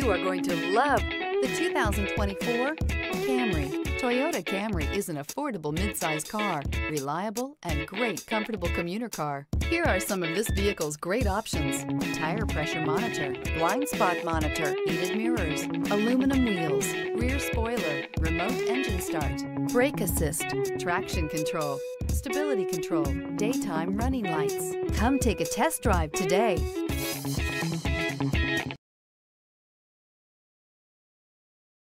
You are going to love the 2024 Camry. Toyota Camry is an affordable midsize car, reliable and great comfortable commuter car. Here are some of this vehicle's great options: tire pressure monitor, blind spot monitor, heated mirrors, aluminum wheels, rear spoiler, remote engine start, brake assist, traction control, stability control, daytime running lights. Come take a test drive today.